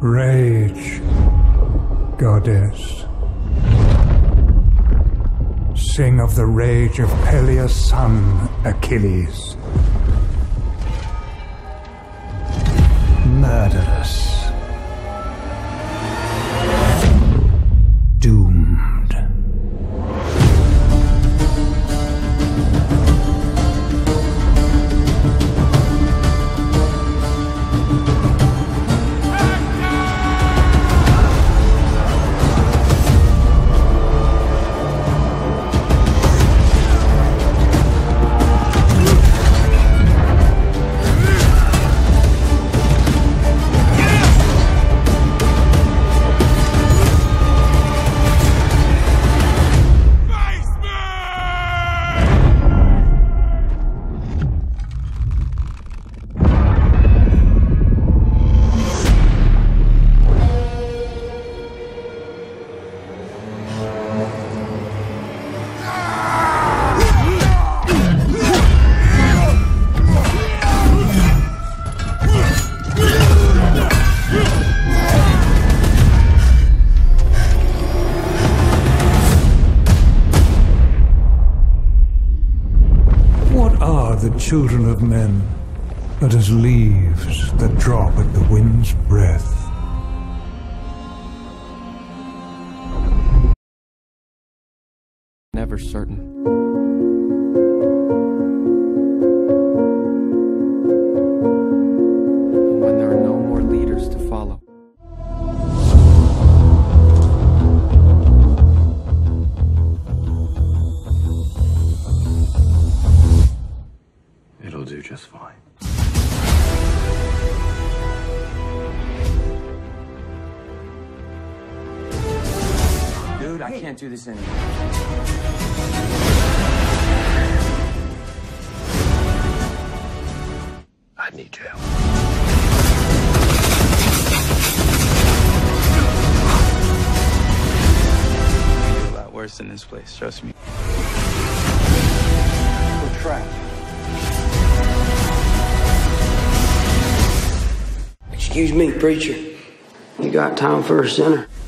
Rage, goddess. Sing of the rage of Peleus' son, Achilles. Murderous. Doomed. The children of men, but as leaves that drop at the wind's breath. Never certain. And when there are no more leaders to follow. It'll do just fine. Dude, I can't do this anymore. I need you. A lot worse than this place, trust me. We're trapped. Excuse me, preacher. You got time for a sinner?